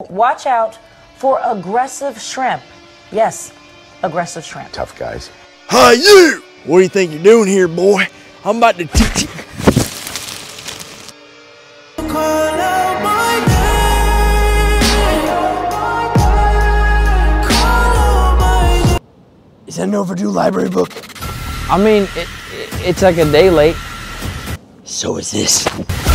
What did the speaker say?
watch out for aggressive shrimp. Yes, aggressive shrimp. Tough guys. Hi, you! What do you think you're doing here, boy? I'm about to teach you. Is that an overdue library book? I mean, it's like a day late. So is this.